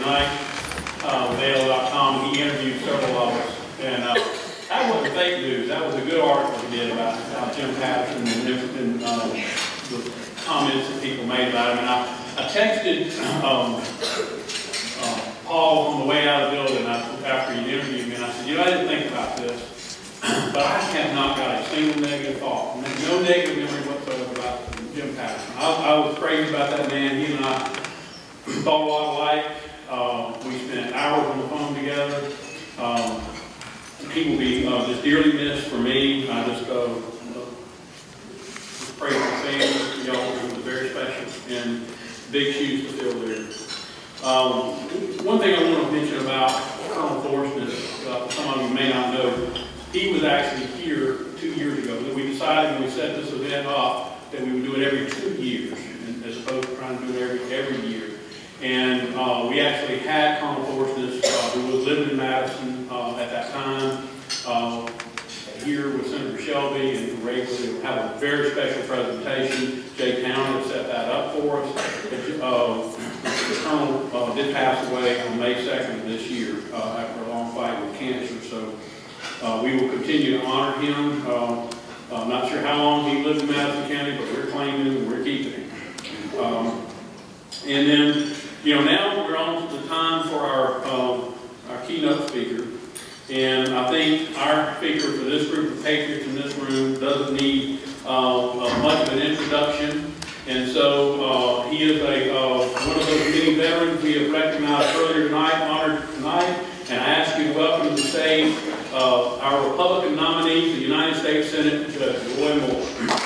night with Gala.com. He interviewed several of us, and that wasn't fake news. That was a good article he did about Jim Patterson and the comments that people made about him. And I texted Paul on the way out of the building after he interviewed me, and I said, I didn't think about this, but I have not got a single negative thought, no negative memory whatsoever about Jim Patterson. I was crazy about that man. He and I thought a lot alike. We spent hours on the phone together. He will be just dearly missed for me. I just pray for the family. Y'all, it was very special and big shoes to fill there. One thing I want to mention about Colonel Thorson is, some of you may not know, he was actually here 2 years ago. We decided when we set this event up that we would do it every 2 years, as opposed to trying to do it every year. And we actually had Colonel Thorson, who was living in Madison at that time, here with Senator Shelby, and we were able to have a very special presentation. Jay Town had set that up for us. The Colonel did pass away on May 2nd of this year after a long fight with cancer. So we will continue to honor him. I'm not sure how long he lived in Madison County, but we're claiming him and we're keeping him. And then, now we're on to the time for our keynote speaker. And I think our speaker for this group of patriots in this room doesn't need much of an introduction. And so he is one of those many veterans we have recognized earlier tonight, honored tonight. And I ask you to welcome to the stage our Republican nominee for the United States Senate, Judge Roy Moore.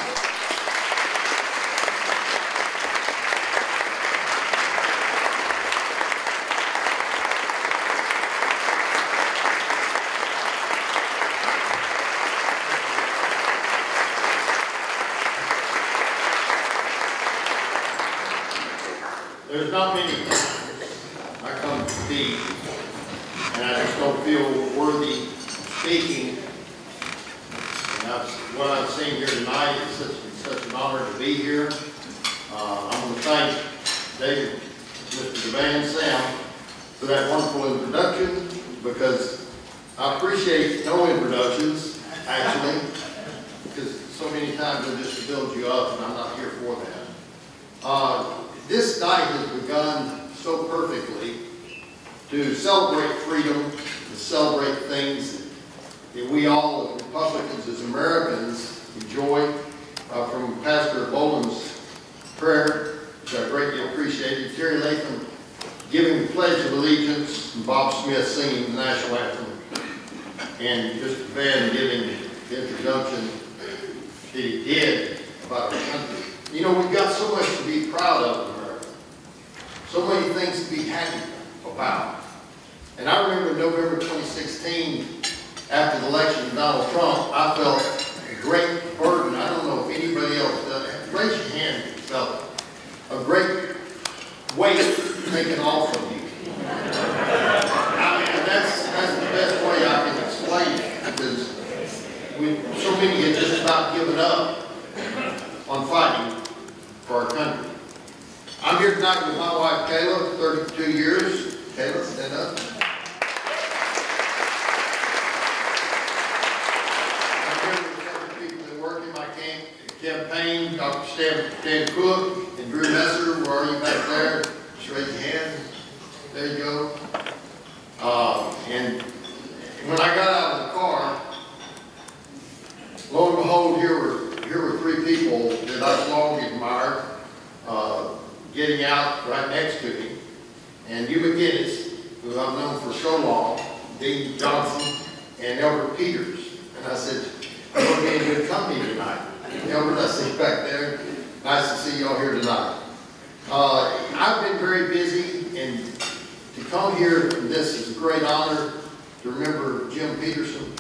There's not many I come to speak, and I just don't feel worthy of speaking. And what I've seen here tonight is such an honor to be here. I'm going to thank David, Mr. Devan, Sam, for that wonderful introduction, because I appreciate no introductions, actually, because so many times I just build you up, and I'm not here for that. This night has begun so perfectly to celebrate freedom, to celebrate things that we all as Republicans, as Americans, enjoy. From Pastor Boland's prayer, which I greatly appreciated, Terry Latham giving the Pledge of Allegiance, and Bob Smith singing the National Anthem, and Mr. Van giving the introduction that he did about our country. We've got so much to be proud of in America. So many things to be happy about. And I remember November 2016, after the election of Donald Trump, I felt a great burden. I don't know if anybody else does. Raise your hand if you felt it. A great weight taken off of you. I mean, that's the best way I can explain it, because so many had just about given up on fighting for our country. I'm here tonight with my wife, Gala, 32 years. Gala, stand up. I'm here with several people that work in my campaign, Dr. Stan Cook and Drew Messer. Where are you back there? Just raise your hand. There you go. And when I got out of the car, lo and behold, here were three people that I've long admired, getting out right next to me. And Hugh McGinnis, who I've known for so long, Dean Johnson, and Elbert Peters. And I said, I'm going to be in good company tonight. Elbert, I see you back there. Nice to see y'all here tonight. I've been very busy, and to come here, this is a great honor to remember Jim Peterson.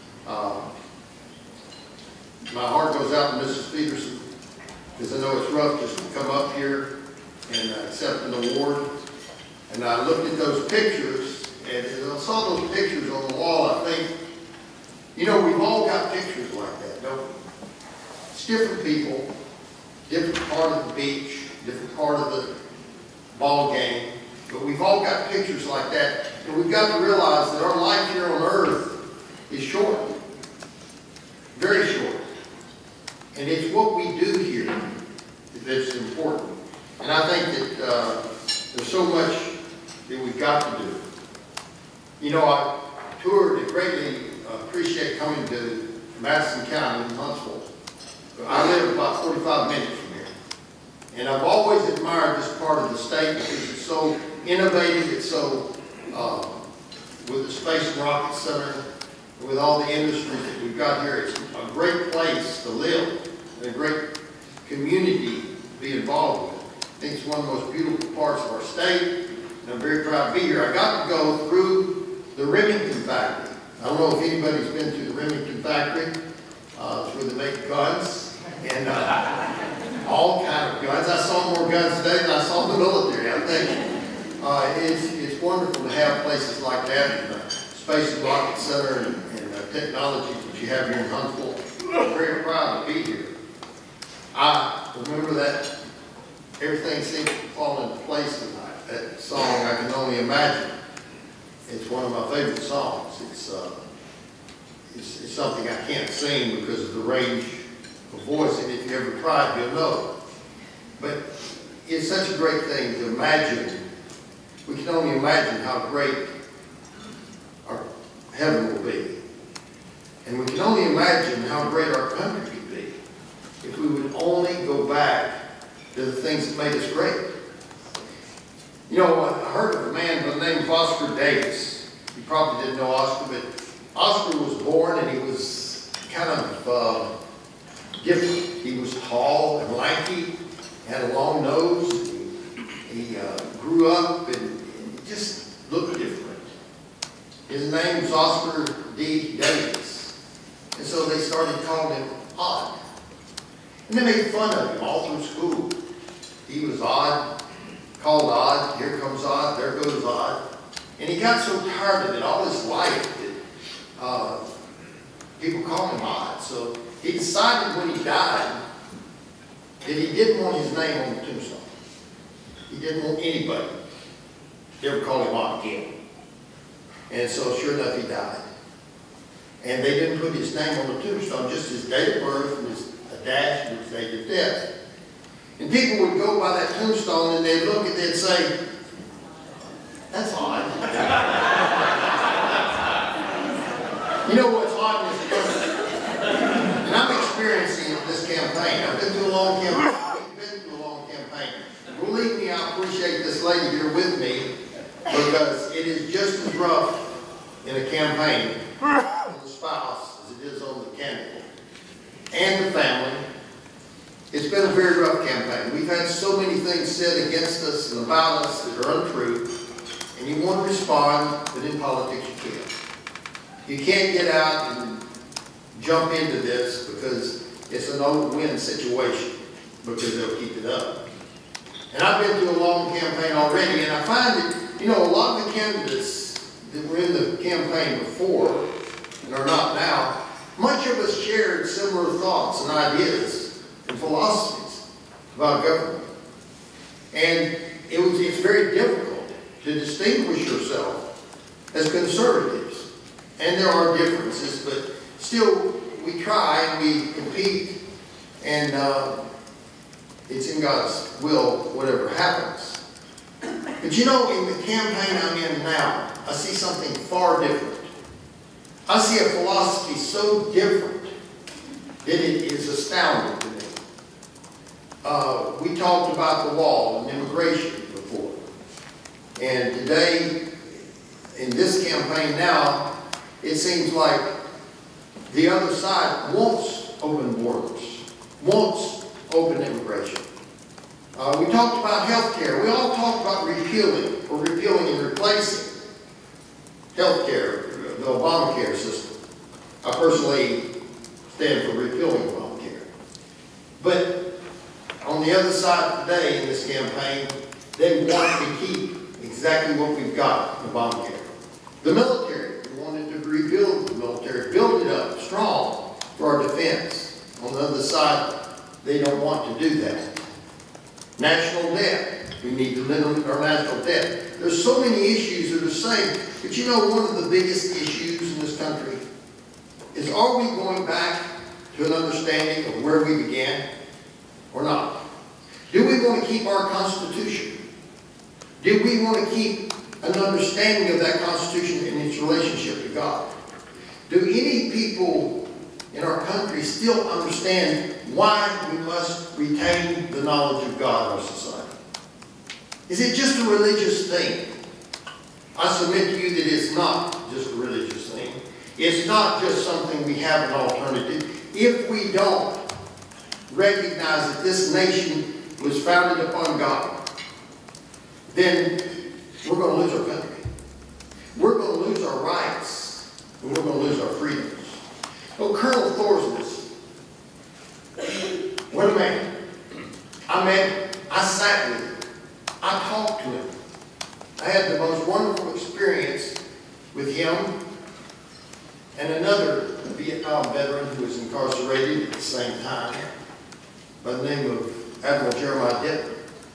My heart goes out to Mrs. Peterson, because I know it's rough just to come up here and accept an award. And I looked at those pictures, and I saw those pictures on the wall. I think, we've all got pictures like that, don't we? It's different people, different part of the beach, different part of the ball game, But we've all got pictures like that, and we've got to realize that our life here on earth is short, very short. And it's what we do here that's important. And I think that there's so much that we've got to do. You know, I toured and greatly appreciate coming to Madison County in Huntsville. I live about 45 minutes from here. And I've always admired this part of the state because it's so innovative, it's so, with the Space and Rocket Center, with all the industries that we've got here, it's a great place to live and a great community to be involved with. I think it's one of the most beautiful parts of our state, and I'm very proud to be here. I got to go through the Remington factory. I don't know if anybody's been to the Remington factory. It's where they make guns, and all kind of guns. I saw more guns today than I saw in the military, I think. It's wonderful to have places like that, and the Space and Rocket Center, and technology that you have here in Huntsville. I'm very proud to be here. I remember that everything seems to fall into place in that song, I Can Only Imagine. It's one of my favorite songs. It's something I can't sing because of the range of voice, and if you ever tried, you'll know. But it's such a great thing to imagine. We can only imagine how great our heaven will be. And we can only imagine how great our country could be if we would only go back to the things that made us great. You know, I heard of a man by the name of Oscar Davis. You probably didn't know Oscar, but Oscar was born and he was kind of different. He was tall and lanky, had a long nose. He grew up and he just looked different. His name was Oscar D. Davis. And so they started calling him Odd. And they made fun of him all through school. He was odd, called Odd, here comes Odd, there goes Odd. And he got so tired of it all his life that people called him Odd. So he decided when he died that he didn't want his name on the tombstone. He didn't want anybody to ever call him Odd again. And so sure enough, he died. And they didn't put his name on the tombstone, just his date of birth and a dash and his date of death. And people would go by that tombstone and they'd look and they'd say, that's odd. You know what's odd in this country? And I'm experiencing this campaign. I've been through a long campaign. We've been through a long campaign. Believe me, I appreciate this lady here with me because it is just as rough in a campaign on the spouse as it is on the candidate and the family. It's been a very rough campaign. We've had so many things said against us and about us that are untrue, and you want to respond, but in politics you can't. You can't get out and jump into this because it's an old-win situation, because they'll keep it up. And I've been through a long campaign already, and I find that, you know, a lot of the candidates that were in the campaign before and are not now, much of us shared similar thoughts and ideas and philosophies about government. And it's very difficult to distinguish yourself as conservatives. And there are differences, but still we try and we compete, and it's in God's will whatever happens. But you know, in the campaign I'm in now, I see something far different. I see a philosophy so different that it is astounding to me. We talked about the wall and immigration before. And today, in this campaign now, it seems like the other side wants open borders, wants open immigration. We talked about health care. We all talked about repealing and replacing health care, the Obamacare system. I personally stand for repealing Obamacare. But on the other side today in this campaign, they want to keep exactly what we've got in Obamacare. The military, we wanted to rebuild the military, build it up strong for our defense. On the other side, they don't want to do that. National debt. We need to limit our national debt. There's so many issues that are the same. But you know, one of the biggest issues in this country is, are we going back to an understanding of where we began or not? Do we want to keep our Constitution? Do we want to keep an understanding of that Constitution in its relationship to God? Do any people in our country still understand why we must retain the knowledge of God in our society? Is it just a religious thing? I submit to you that it's not just a religious thing. It's not just something we have an alternative. If we don't recognize that this nation was founded upon God, then we're going to lose our country. We're going to lose our rights, and we're going to lose our freedoms. Oh, Colonel Thorsness, what a man. I met him. I sat with him. I talked to him. I had the most wonderful experience with him and another Vietnam veteran who was incarcerated at the same time by the name of Admiral Jeremiah Denton.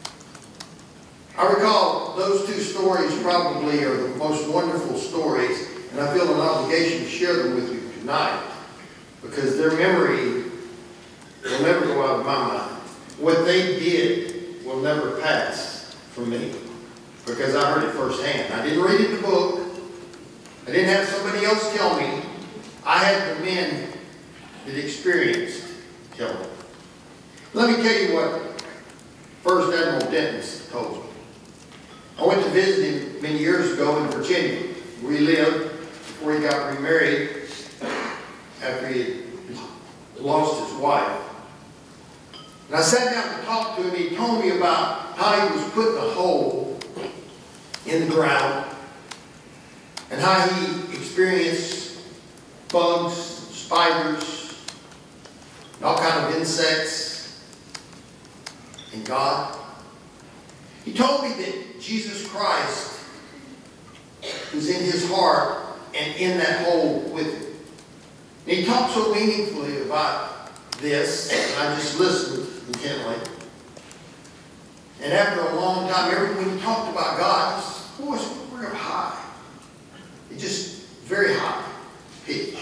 I recall those two stories probably are the most wonderful stories, and I feel an obligation to share them with you tonight because their memory will never go out of my mind. What they did will never pass from me because I heard it firsthand. I didn't read it in the book. I didn't have somebody else tell me. I had the men that experienced tell me. Let me tell you what First Admiral Denton told me. I went to visit him many years ago in Virginia, where he lived before he got remarried after he had lost his wife. And I sat down to talk to him. He told me about how he was put in a hole in the ground and how he experienced bugs, spiders, and all kinds of insects, and God. He told me that Jesus Christ was in his heart and in that hole with him. And he talked so meaningfully about this, and I just listened intently. And after a long time, when he talked about God, his voice was real high. It just very high pitch.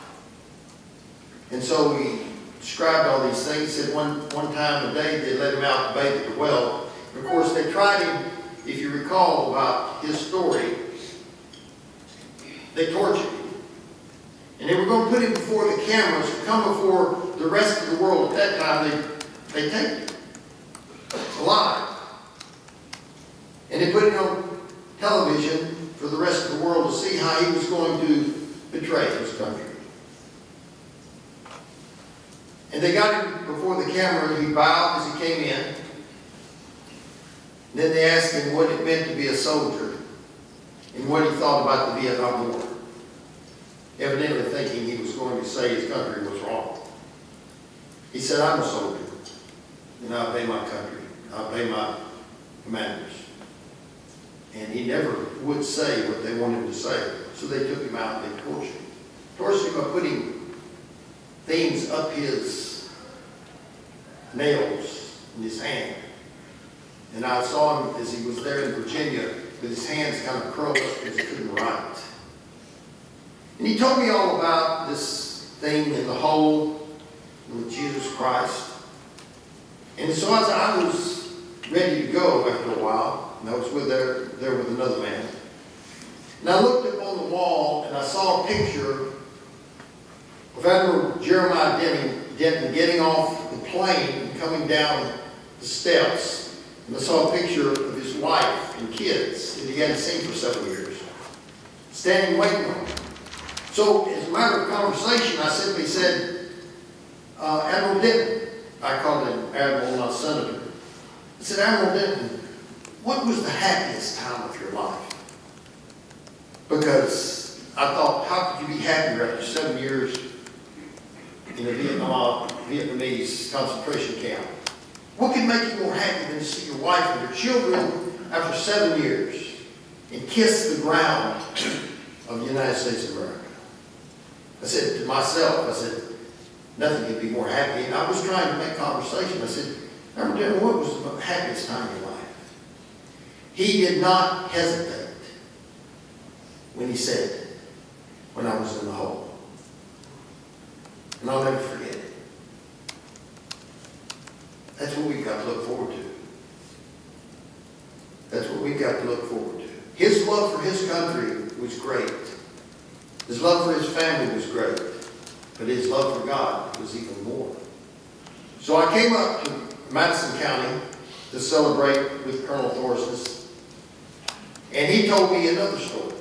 And so he described all these things. He said one time a day they let him out to bathe at the well. And of course, they tried him, if you recall about his story, they tortured him. And they were going to put him before the cameras to come before the rest of the world. At that time, they taped him alive. And they put him on television for the rest of the world to see how he was going to betray his country. And they got him before the camera, and he bowed as he came in. And then they asked him what it meant to be a soldier and what he thought about the Vietnam War, evidently thinking he was going to say his country was wrong. He said, I'm a soldier, and I obey my country. I obey my commanders. And he never would say what they wanted him to say. So they took him out and they tortured him. Tortured him by putting things up his nails in his hand. And I saw him as he was there in Virginia with his hands kind of curled up because he couldn't write. And he told me all about this thing in the hole with Jesus Christ. And so as I was ready to go after a while, and I was there with another man, and I looked up on the wall and I saw a picture of Admiral Jeremiah Denton getting off the plane and coming down the steps. And I saw a picture of his wife and kids that he hadn't seen for 7 years, standing waiting on him. So, as a matter of conversation, I simply said, Admiral Denton, I called him Admiral, not Senator. I said, Admiral Denton, what was the happiest time of your life? Because I thought, how could you be happier after 7 years in a Vietnamese concentration camp? What could make you more happy than to see your wife and your children after 7 years and kiss the ground of the United States of America? I said to myself, I said, nothing could be more happy. And I was trying to make conversation. I said, what was the happiest time of your life? He did not hesitate when he said, when I was in the hole. And I'll never forget it. That's what we've got to look forward to. That's what we've got to look forward to. His love for his country was great. His love for his family was great. But his love for God was even more. So I came up to Madison County to celebrate with Colonel Thorsness. And he told me another story.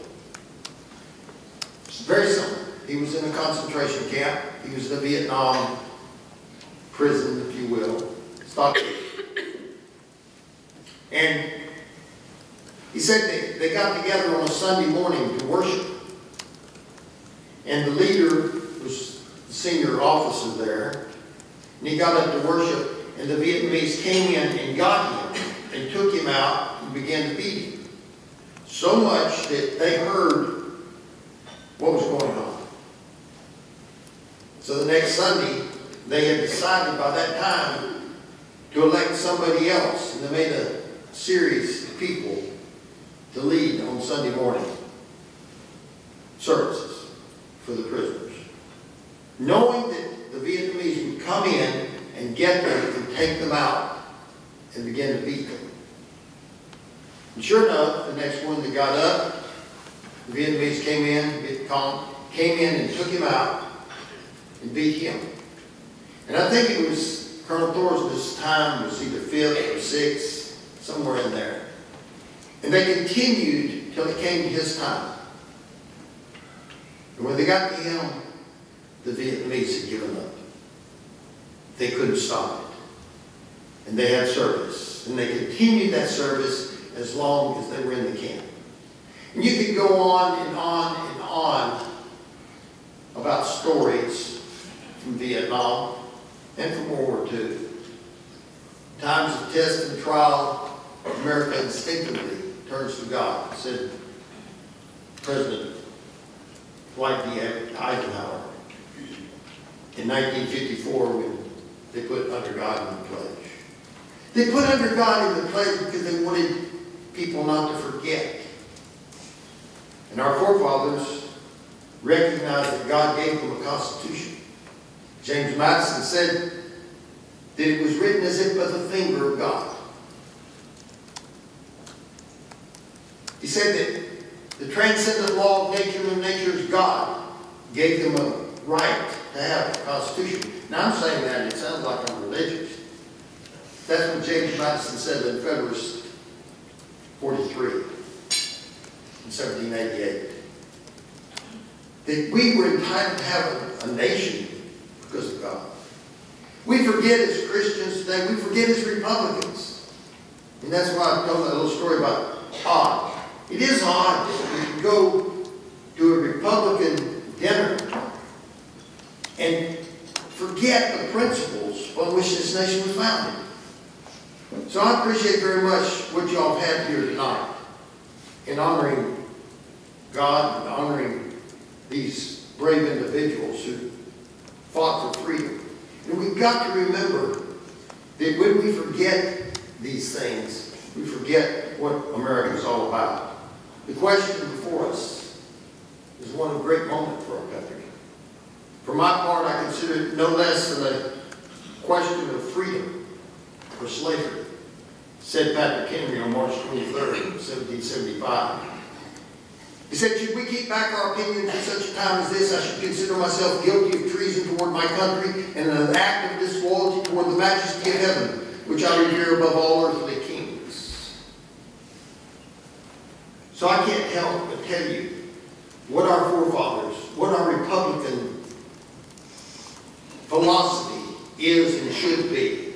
It's very simple. He was in a concentration camp. He was in a Vietnam prison, if you will. And he said they got together on a Sunday morning to worship. And the leader was the senior officer there. And he got up to worship. And the Vietnamese came in and got him and took him out and began to beat him. So much that they heard what was going on. So the next Sunday, they had decided by that time to elect somebody else. And they made a series of people to lead on Sunday morning services for the prisoners. Knowing that the Vietnamese would come in and get them and take them out and begin to beat them. And sure enough, the next one that got up, the Vietnamese came in and took him out and beat him. And I think it was Colonel Thorsness' time was either 5th or 6th, somewhere in there. And they continued till it came to his time. And when they got to him, the Vietnamese had given up. They couldn't stop it. And they had service. And they continued that service as long as they were in the camp. And you could go on and on and on about stories from Vietnam and from World War II. Times of test and trial, America instinctively turns to God. Said President Dwight D. Eisenhower in 1954 when they put under God in the pledge. They put under God in the pledge because they wanted people not to forget. And our forefathers recognized that God gave them a constitution. James Madison said that it was written as if by the finger of God. He said that the transcendent law of nature and nature's God gave them a right to have a constitution. Now I'm saying that, it sounds like I'm religious. That's what James Madison said in Federalist 43 in 1788. That we were entitled to have a nation because of God. We forget as Christians today, we forget as Republicans. And that's why I told that little story about odd. It is odd that we can go to a Republican dinner and forget the principles on which this nation was founded. So I appreciate very much what y'all have had here tonight in honoring God and honoring these brave individuals who fought for freedom. And we've got to remember that when we forget these things, we forget what America is all about. The question before us is one of great moment for our country. For my part, I consider it no less than a question of freedom or slavery, said Patrick Henry on March 23rd, 1775. He said, should we keep back our opinions at such a time as this, I should consider myself guilty of treason toward my country and an act of disloyalty toward the majesty of heaven, which I revere above all earthly kings. So I can't help but tell you what our forefathers, what our Republican philosophy is and should be.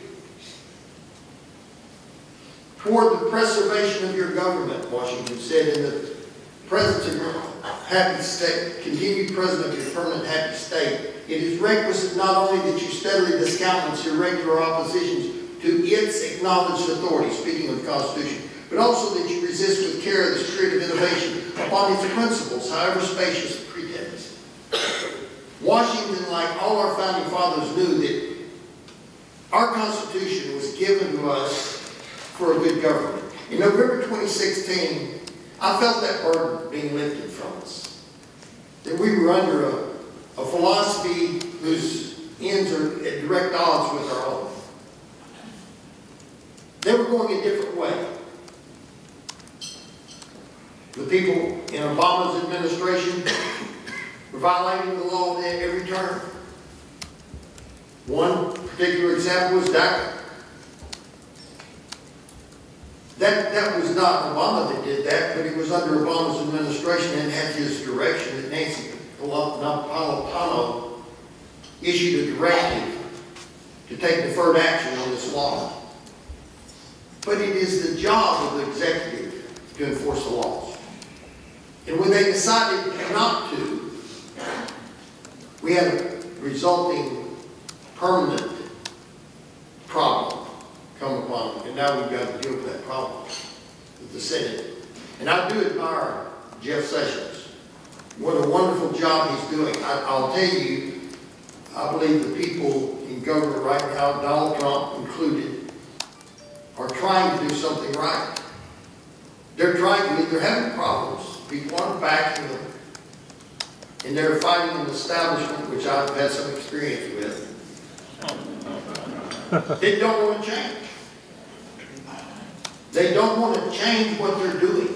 Toward the preservation of your government, Washington said, in the presence of your happy state, continued president of your permanent happy state, it is requisite not only that you steadily discountenance your regular oppositions to its acknowledged authority, speaking of the Constitution, but also that you resist with care the spirit of innovation upon its principles, however spacious the pretext. Washington, like all our founding fathers, knew that our Constitution was given to us for a good government. In November 2016, I felt that burden being lifted from us. That we were under a philosophy whose ends are at direct odds with our own. They were going a different way. The people in Obama's administration were violating the law at every turn. One particular example was DACA. That was not Obama that did that, but it was under Obama's administration and at his direction that Nancy Napolitano issued a directive to take deferred action on this law. But it is the job of the executive to enforce the laws. And when they decided not to, we had a resulting permanent problem come upon them. And now we've got to deal with that problem with the Senate. And I do admire Jeff Sessions. What a wonderful job he's doing. I'll tell you, I believe the people in government right now, Donald Trump included, are trying to do something right. They're trying to, they're having problems. People aren't backing them. And they're fighting an establishment, which I've had some experience with. They don't want to change. They don't want to change what they're doing.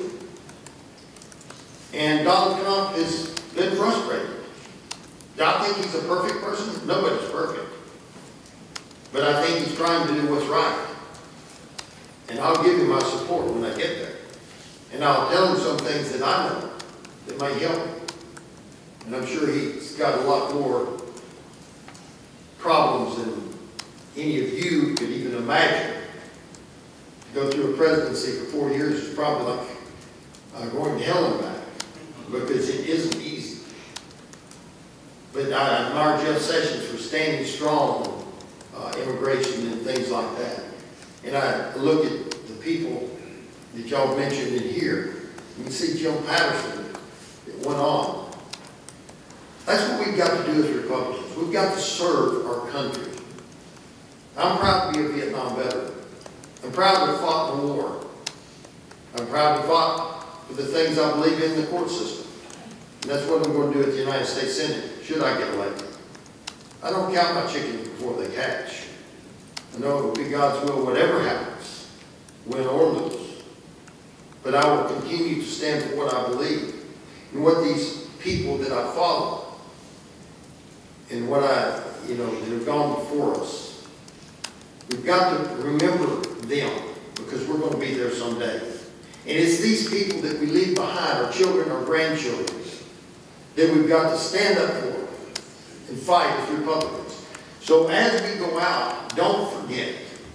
And Donald Trump has been frustrated. Do I think he's a perfect person? Nobody's perfect. But I think he's trying to do what's right. And I'll give him my support when I get there. And I'll tell him some things that I know that might help him. And I'm sure he's got a lot more problems than any of you could even imagine. To go through a presidency for 4 years is probably like going to hell and back, because it isn't easy. But I admire Jeff Sessions for standing strong on immigration and things like that. And I look at the people that y'all mentioned in here. You can see Jim Patterson that went on. That's what we've got to do as Republicans. We've got to serve our country. I'm proud to be a Vietnam veteran. I'm proud to have fought in the war. I'm proud to have fought for the things I believe in the court system. And that's what I'm going to do at the United States Senate, should I get elected. I don't count my chickens before they hatch. I know it will be God's will, whatever happens, win or lose. But I will continue to stand for what I believe and what these people that I follow and what that have gone before us. We've got to remember them, because we're going to be there someday. And it's these people that we leave behind, our children, our grandchildren, that we've got to stand up for and fight as Republicans. So as we go out, don't forget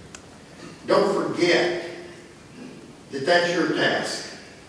that that's your task.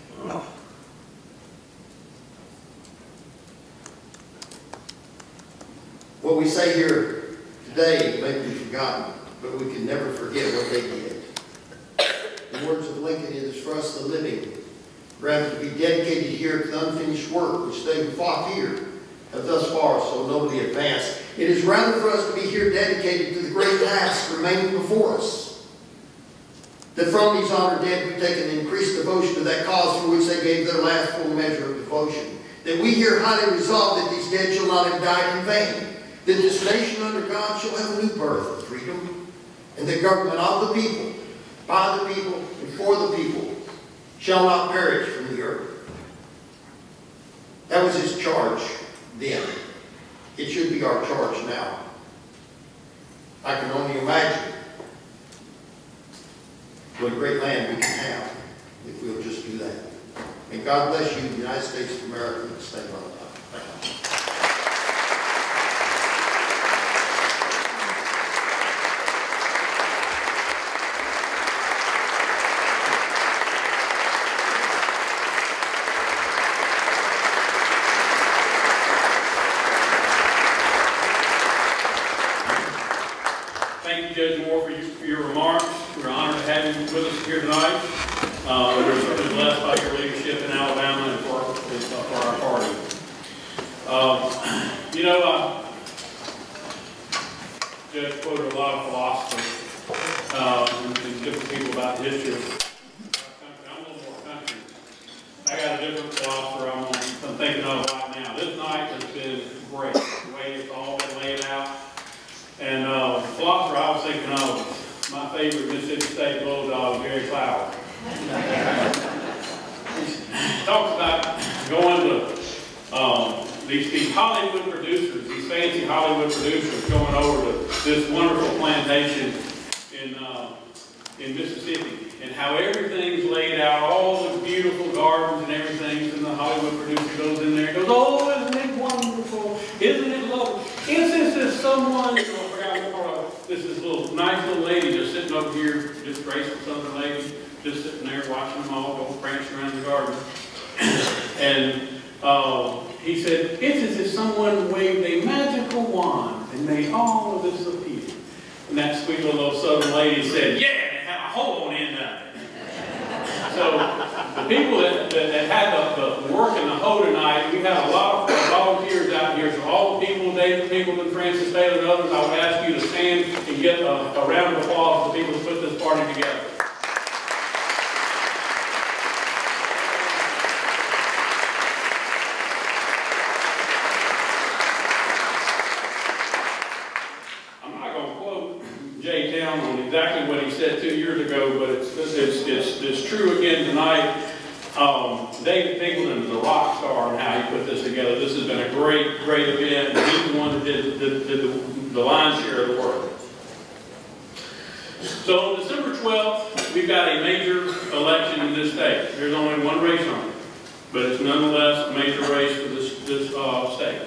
What we say here today may be forgotten, but we can never forget what they did. The words of Lincoln, it is for us the living, rather to be dedicated here to the unfinished work which they who fought here have thus far so nobly advanced. It is rather for us to be here dedicated to the great task remaining before us, that from these honored dead we take an increased devotion to that cause for which they gave their last full measure of devotion, that we here highly resolve that these dead shall not have died in vain, that this nation under God shall have a new birth of freedom, and the government of the people, by the people, and for the people, shall not perish from the earth. That was his charge then. It should be our charge now. I can only imagine what a great land we can have if we'll just do that. And God bless you, the United States of America, and stay well. Thank you. Thank you, Judge Moore, for your remarks. We're honored to have you with us here tonight. We're certainly blessed by your leadership in Alabama and for our party. Judge quoted a lot of philosophy and different people about the history of philosopher I'm thinking of right now. This night has been great, the way it's all been laid out. And philosopher I was thinking of, my favorite Mississippi State Bulldog, Gary Flower. He talks about going to these Hollywood producers, these fancy Hollywood producers going over to this wonderful plantation in Mississippi, and how everything's laid out, all the beautiful gardens and everything, and the Hollywood producer goes in there and goes, oh, isn't it wonderful? Isn't it lovely? Isn't this someone, I forgot what part of this is little nice little lady just sitting over here, just graceful Southern lady, just sitting there watching them all go prancing around the garden. And he said, it's as if someone waved a magical wand and made all of this appear. And that sweet little Southern lady said, yeah, it had a hole on the end of it. So the people that had the work in the hoe tonight, we had a lot of volunteers out here. So all the people, David Pinkleton, Francis Taylor, and others, I would ask you to stand and get a round of applause for the people who put this party together. On exactly what he said 2 years ago, but it's true again tonight. David Pinkleton is a rock star in how he put this together. This has been a great event, and he's the one that did the lion's share of the work. So on December 12th, we've got a major election in this state. There's only one race on it, but it's nonetheless a major race for this state.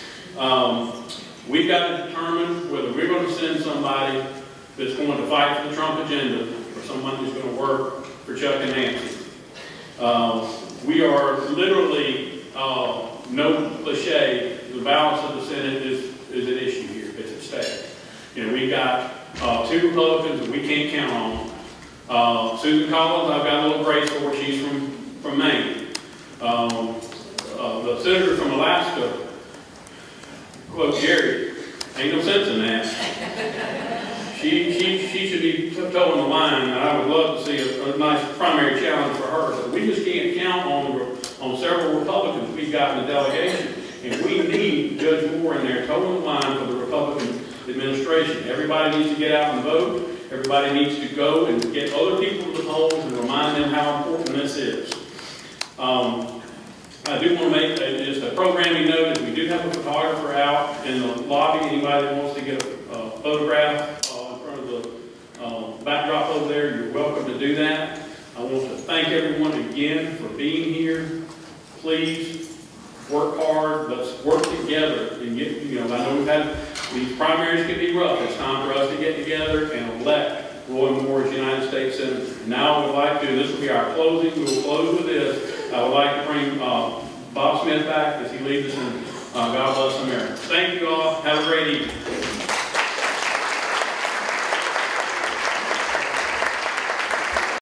We've got to determine whether we're going to send somebody that's going to fight for the Trump agenda, or someone who's going to work for Chuck and Nancy. We are literally, no cliche, the balance of the Senate is an issue here. It's at stake. You know, we've got 2 Republicans that we can't count on. Susan Collins, I've got a little grace for her. She's from Maine. The senator from Alaska, quote Jerry, ain't no sense in that. She should be toeing the line, and I would love to see a nice primary challenge for her. But we just can't count on several Republicans we've got in the delegation, and we need Judge Moore in there toeing the line for the Republican administration. Everybody needs to get out and vote. Everybody needs to go and get other people to the polls and remind them how important this is. I do want to make just a programming note is we do have a photographer out in the lobby. Anybody that wants to get a photograph in front of the backdrop over there, you're welcome to do that. I want to thank everyone again for being here. Please work hard. Let's work together and get, I know we've had these primaries can be rough. It's time for us to get together and elect Roy Moore as United States Senator. Now I would like to, this will be our closing, we will close with this. I would like to bring Bob Smith back as he leads us in God Bless America. Thank you all. Have a great evening.